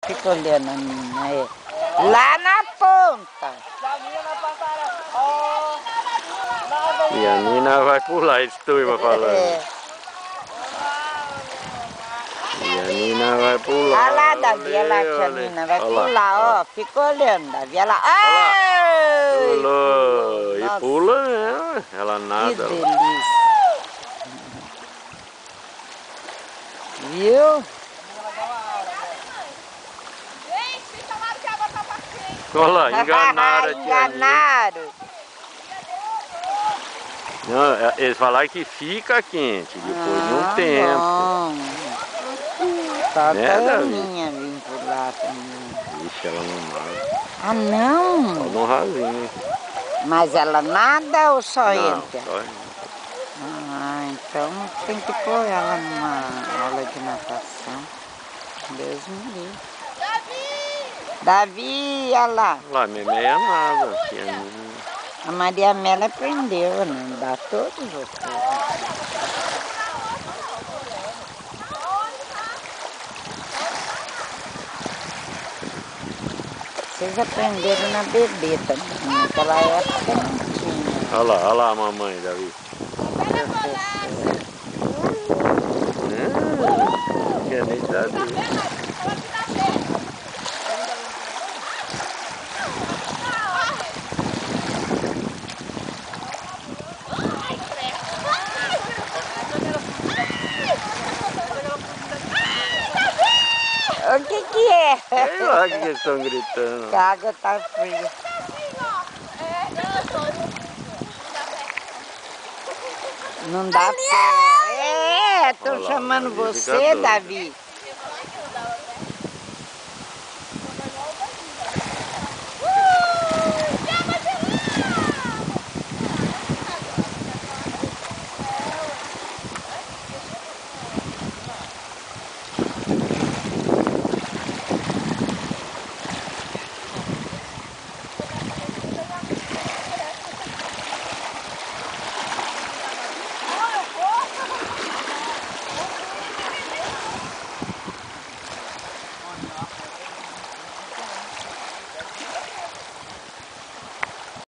fica olhando a menina aí. Lá na ponta. E a Nina vai pular, esse turma falando. E a Nina vai pular. Olha lá, Davi, olha lá que a Nina vai pular, ó. Fica olhando, Davi, olha lá. Ai, pulou. E nossa, pula, né? Ela nada. que delícia. Viu? Olha lá, enganaram a tia Nina. Enganaram. Não, eles falaram que fica quente depois de um tempo. Bom. Só Né, a Davi? Aninha vim por lá também. Ixi, ela não nada. Ah, não? Só no rasinho. Mas ela nada ou só Não, entra? só entra. Ah, então tem que pôr ela numa aula de natação. Deus me livre. Davi, olha lá. Lá, meia nada. Tia Nina. A Maria Amélia aprendeu, não dá todos vocês. Vocês aprenderam na bebê também, naquela época não tinha. Olha lá a mamãe, Davi. Não quer nem saber. O que é? Sei lá que eles estão gritando. A água tá fria. Não dá pra... É, tô chamando você, Davi.